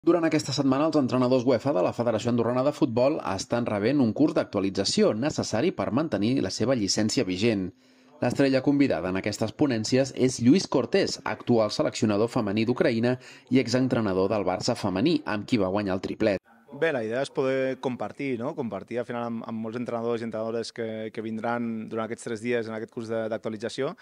Durant aquesta setmana, els entrenadors UEFA de la Federació Andorrana de Futbol estan rebent un curs d'actualització necessari per mantenir la seva llicència vigent. L'estrella convidada en aquestes ponències és Lluís Cortés, actual seleccionador femení d'Ucraïna i exentrenador del Barça femení, amb qui va guanyar el triplet. Bé, la idea és poder compartir, no? Compartir al final amb molts entrenadors i entrenadores que vindran durant aquests 3 dies en aquest curs d'actualització.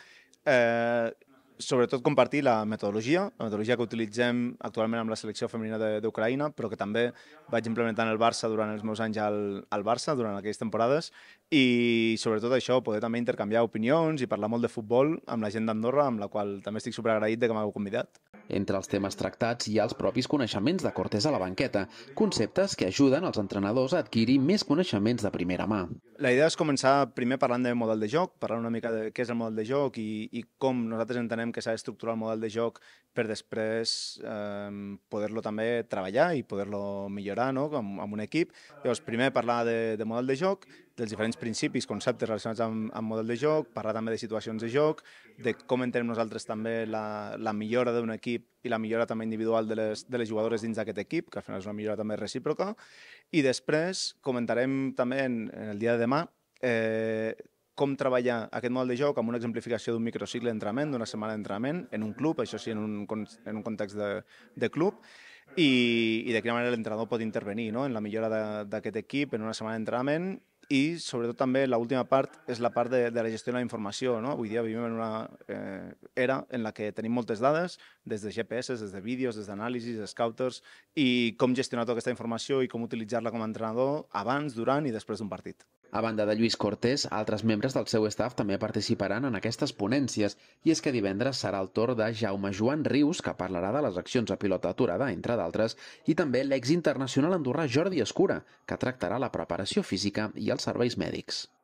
Sobretot compartir la metodologia que utilitzem actualment amb la selecció femenina d'Ucraïna, però que també vaig implementar en el Barça durant els meus anys al Barça, durant aquelles temporades, i sobretot això, poder també intercanviar opinions i parlar molt de futbol amb la gent d'Andorra, amb la qual també estic superagraït de que m'heu convidat. Entre els temes tractats hi ha els propis coneixements de Cortés a la banqueta, conceptes que ajuden els entrenadors a adquirir més coneixements de primera mà. La idea és començar primer parlant de model de joc, parlant una mica de què és el model de joc i com nosaltres entenem que s'ha d'estructurar el model de joc per després poder-lo també treballar i poder-lo millorar, no? amb un equip. Llavors, primer parlar de model de joc, dels diferents principis, conceptes relacionats amb model de joc, parlar també de situacions de joc, de com entenem nosaltres també la millora d'un equip i la millora també individual de les jugadores dins d'aquest equip, que al final és una millora també recíproca, i després comentarem també en el dia de demà com treballar aquest model de joc amb una exemplificació d'un microcicle d'entrenament, d'una setmana d'entrenament, en un club, això sí, en un context de club, i de quina manera l'entrenador pot intervenir, no?, en la millora d'aquest equip en una setmana d'entrenament. I sobretot també l'última part és la part de la gestió de la informació, no? Avui dia vivim en una era en la que tenim moltes dades, des de GPS, des de vídeos, des d'anàlisis, scouters, i com gestionar tota aquesta informació i com utilitzar-la com a entrenador abans, durant i després d'un partit. A banda de Lluís Cortés, altres membres del seu staff també participaran en aquestes ponències, i és que divendres serà el torn de Jaume Joan Rius, que parlarà de les accions a pilota aturada, entre d'altres, i també l'exinternacional andorrà Jordi Escura, que tractarà la preparació física i els serveis mèdics.